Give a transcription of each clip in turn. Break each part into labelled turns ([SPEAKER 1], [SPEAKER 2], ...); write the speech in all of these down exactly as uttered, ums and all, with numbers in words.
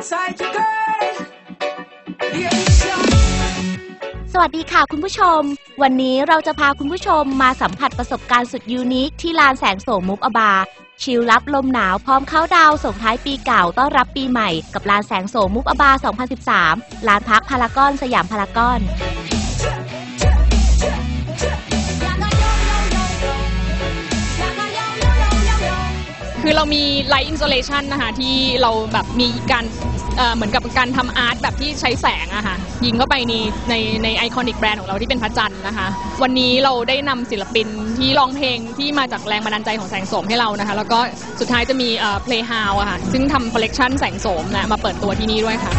[SPEAKER 1] สวัสดีค่ะคุณผู้ชมวันนี้เราจะพาคุณผู้ชมมาสัมผัสประสบการณ์สุดยูนิคที่ลานแสงโสมมุกอบาชิลรับลมหนาวพร้อมเข้าดาวส่งท้ายปีเก่าต้อนรับปีใหม่กับลานแสงโสมมุกอบาสองพันสิบสามลานพักพารากอนสยามพารากอน
[SPEAKER 2] คือเรามีไลท์อินสตาเลชันนะคะที่เราแบบมีการเหมือนกับการทำอาร์ตแบบที่ใช้แสงอะค่ะยิงเข้าไปในในในไอคอนิกแบรนด์ของเราที่เป็นพระจันทร์นะคะวันนี้เราได้นำศิลปินที่ร้องเพลงที่มาจากแรงบันดาลใจของแสงโสมให้เรานะคะแล้วก็สุดท้ายจะมีเอ่อ Playhouse อะค่ะซึ่งทำคอลเลกชันแสงโสมนะมาเปิดตัวที่นี่ด้วยค่ะ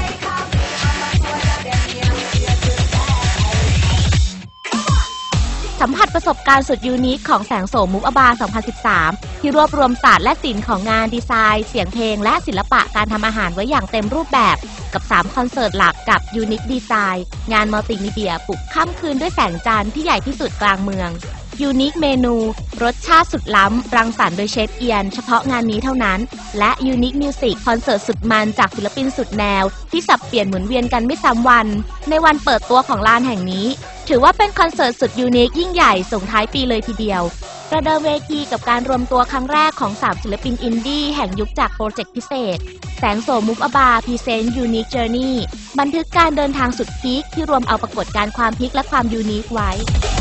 [SPEAKER 1] สัมผัสประสบการณ์สุดยูนิคของแสงโสมมุกอบาสองพันสิบสามที่รวบรวมศาสตร์และศิลป์ของงานดีไซน์เสียงเพลงและศิลปะการทำอาหารไว้อย่างเต็มรูปแบบกับสามคอนเสิร์ตหลักกับยูนิคดีไซน์งานมัลติมีเดียปลุกค่ำคืนด้วยแสงจันทร์ที่ใหญ่ที่สุดกลางเมืองยูนิคเมนูรสชาติสุดล้ำรังสรรค์โดยเชฟเอียนเฉพาะงานนี้เท่านั้นและยูนิคมิวสิกคอนเสิร์ตสุดมันจากศิลปินสุดแนวที่สับเปลี่ยนหมุนเวียนกันไม่ซ้ำวันในวันเปิดตัวของลานแห่งนี้ถือว่าเป็นคอนเสิร์ตสุดยูนิคยิ่งใหญ่ส่งท้ายปีเลยทีเดียวประเดิมเวทีกับการรวมตัวครั้งแรกของสามศิลปินอินดี้แห่งยุคจากโปรเจกต์พิเศษแสงโสมมุกอบาพรีเซนต์ยูนิคเจอร์นี่บันทึกการเดินทางสุดพีคที่รวมเอาปรากฏการณ์ความพีคและความยูนิคไว้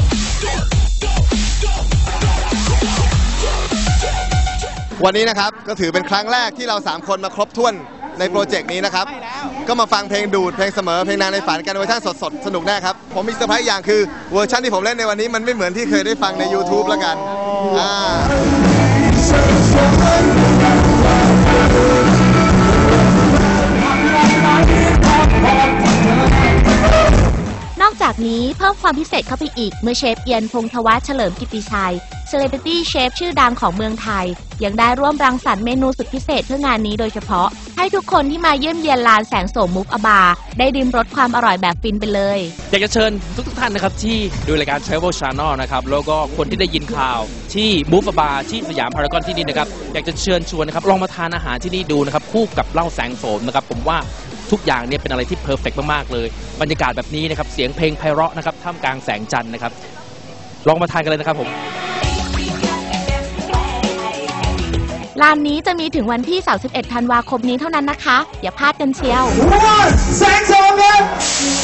[SPEAKER 3] วันนี้นะครับก็ถือเป็นครั้งแรกที่เราสามคนมาครบถ้วนในโปรเจกต์นี้นะครับก็มาฟังเพลงดูดเพลงเสมอเพลงนางในฝันกันเวอร์ชันสดๆสนุกแน่ครับผมมีเซอร์ไพรส์อย่างคือเวอร์ชันที่ผมเล่นในวันนี้มันไม่เหมือนที่เคยได้ฟังใน YouTube แล้วกันอ่
[SPEAKER 1] านอกจากนี้เพิ่มความพิเศษเข้าไปอีกเมื่อเชฟเอียนพงษ์ธวัชเฉลิมกิตติชัยเซเลบริตี้เชฟชื่อดังของเมืองไทยยังได้ร่วมรังสรรค์เมนูสุดพิเศษเพื่องานนี้โดยเฉพาะให้ทุกคนที่มาเยี่ยมเยียนลานแสงโสมมุกอบาได้ริมรสความอร่อยแบบฟินไปเลย
[SPEAKER 4] อยากจะเชิญทุกทุกท่านนะครับที่ดูรายการ Travel Channel นะครับแล้วก็คนที่ได้ยินข่าวที่มูฟอบาที่สยามพารากอนที่นี่นะครับอยากจะเชิญชวนนะครับลองมาทานอาหารที่นี่ดูนะครับคู่กับเหล้าแสงโสมนะครับผมว่าทุกอย่างเนี่ยเป็นอะไรที่เพอร์เฟกต์มากๆเลยบรรยากาศแบบนี้นะครับเสียงเพลงไพเราะนะครับท่ามกลางแสงจันทร์นะครับลองมาทานกันเลยนะครับผม
[SPEAKER 1] ร้านนี้จะมีถึงวันที่สามสิบเอ็ดธันวาคมนี้เท่านั้นนะคะอย่าพลาดกันเชียวแสงโสม